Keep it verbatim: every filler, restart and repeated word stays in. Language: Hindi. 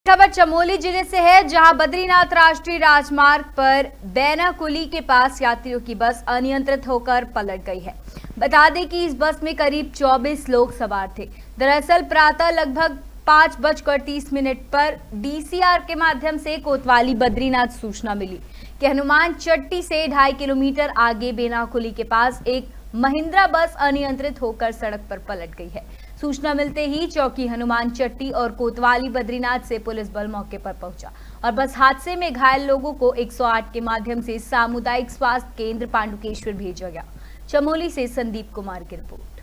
खबर चमोली जिले से है, जहां बद्रीनाथ राष्ट्रीय राजमार्ग पर बैनाकुली के पास यात्रियों की बस अनियंत्रित होकर पलट गई है। बता दें कि इस बस में करीब चौबीस लोग सवार थे। दरअसल प्रातः लगभग पाँच बजकर तीस मिनट पर डीसीआर के माध्यम से कोतवाली बद्रीनाथ सूचना मिली कि हनुमान चट्टी से ढाई किलोमीटर आगे बैनाकुली के पास एक महिंद्रा बस अनियंत्रित होकर सड़क पर पलट गई है। सूचना मिलते ही चौकी हनुमान चट्टी और कोतवाली बद्रीनाथ से पुलिस बल मौके पर पहुंचा और बस हादसे में घायल लोगों को एक सौ आठ के माध्यम से सामुदायिक स्वास्थ्य केंद्र पांडुकेश्वर भेजा गया। चमोली से संदीप कुमार की रिपोर्ट।